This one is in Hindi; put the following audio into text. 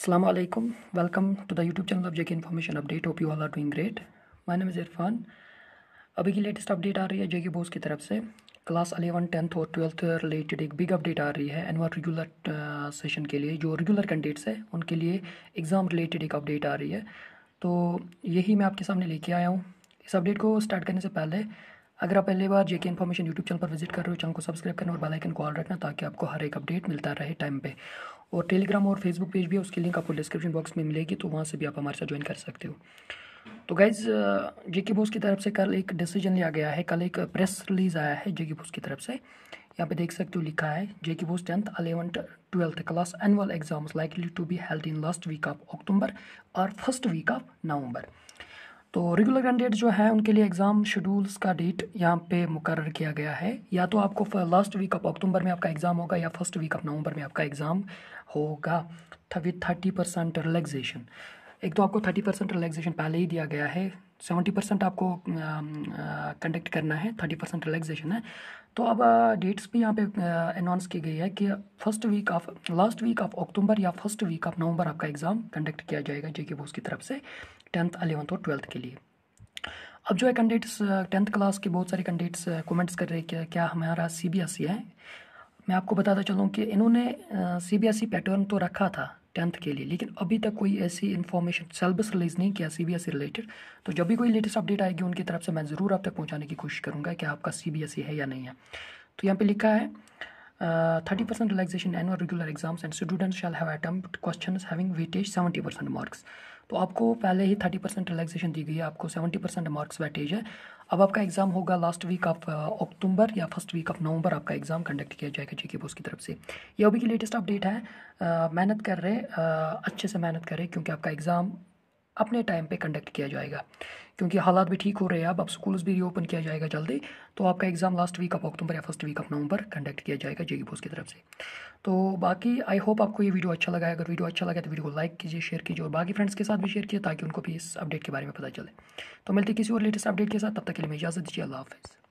Assalamu alaikum. Welcome to the YouTube channel of Jkinformationupdate. Hope you all are doing great. My name is Irfan. अभी की लेटेस्ट अपडेट आ रही है जेके बोस की तरफ से क्लास 11, 10th और 12th रिलेटेड एक बिग अपडेट आ रही है एनुअल रेगुलर सेशन के लिए। जो रेगुलर कैंडिडेट्स है उनके लिए एग्ज़ाम रिलेटेड एक अपडेट आ रही है, तो यही मैं आपके सामने लेके आया हूँ। इस अपडेट को स्टार्ट करने से पहले अगर आप पहली बार जेके इन्फॉर्मेशन यूट्यूब चैनल पर विजिट कर रहे हो, चैनल को सब्सक्राइब करना और बेल आइकन को ऑल रखना ताकि आपको हर एक अपडेट मिलता रहे टाइम पे। और टेलीग्राम और फेसबुक पेज भी है, उसकी लिंक आपको डिस्क्रिप्शन बॉक्स में मिलेगी, तो वहाँ से भी आप हमारे साथ ज्वाइन कर सकते हो। तो गाइज़, जेके बोस की तरफ से कल एक डिसीजन लिया गया है। कल एक प्रेस रिलीज़ आया है जेके बोस की तरफ से। यहाँ पे देख सकते हो लिखा है JK BOSE 10th, 11th, 12th class annual exams likely to be held in last week of October और फर्स्ट वीक ऑफ नवंबर। तो रेगुलर कैंडिडेट जो है उनके लिए एग्ज़ाम शेड्यूल्स का डेट यहाँ पे मुकर्रर किया गया है। या तो आपको लास्ट वीक ऑफ अक्टूबर में आपका एग्ज़ाम होगा या फर्स्ट वीक ऑफ नवंबर में आपका एग्ज़ाम होगा विथ 30% रिलैक्सेशन। एक तो आपको 30% रिलैक्सेशन पहले ही दिया गया है, 70% आपको कंडक्ट करना है, 30% रिलैक्सेशन है। तो अब डेट्स भी यहाँ पे अनाउंस की गई है कि लास्ट वीक ऑफ अक्टूबर या फर्स्ट वीक ऑफ नवंबर आपका एग्ज़ाम कंडक्ट किया जाएगा जेके बोस की तरफ से 10th, 11th और 12th के लिए। अब जो है कैंडिडेट्स 10th क्लास के बहुत सारे कैंडिडेट्स कमेंट्स कर रहे हैं कि क्या हमारा सीबीएसई है। मैं आपको बताता चलूँ कि इन्होंने सीबीएसई पैटर्न तो रखा था 10th के लिए, लेकिन अभी तक कोई ऐसी इन्फॉर्मेशन सिलेबस रिलीज़ नहीं किया सीबीएसई रिलेटेड। तो जब भी कोई लेटेस्ट अपडेट आएगी उनकी तरफ से मैं ज़रूर आप तक पहुँचाने की कोशिश करूँगा कि आपका सीबीएसई है या नहीं है। तो यहाँ पे लिखा है 30% relaxation annual regular exams and students shall have attempt questions having weightage 70% marks. तो आपको पहले ही 30% रिलैक्सेशन दी गई है, आपको 70% मार्क्स वेटेज है। अब आपका एग्ज़ाम होगा लास्ट वीक ऑफ अक्टूबर या फर्स्ट वीक ऑफ नवंबर आपका एग्ज़ाम कंडक्ट किया जाएगा जेके बोस की तरफ से। ये अभी की लेटेस्ट अपडेट है। मेहनत कर रहे, अच्छे से मेहनत करें, क्योंकि आपका एग्ज़ाम अपने टाइम पे कंडक्ट किया जाएगा, क्योंकि हालात भी ठीक हो रहे हैं। अब स्कूल्स भी रीओपन किया जाएगा जल्दी, तो आपका exam last week of October या first week of November conduct किया जाएगा जेके बोस की तरफ से। तो बाकी आई होप आपको ये वीडियो अच्छा लगा है। अगर वीडियो अच्छा लगा तो वीडियो को लाइक कीजिए, शेयर कीजिए और बाकी फ्रेंड्स के साथ भी शेयर कीजिए ताकि उनको भी इस अपडेट के बारे में पता चले। तो मिलते किसी और लेटेस्ट अपडेट के साथ, तब तक के लिए मैं इजाज़त दीजिए। अल्लाह हाफ़िज़।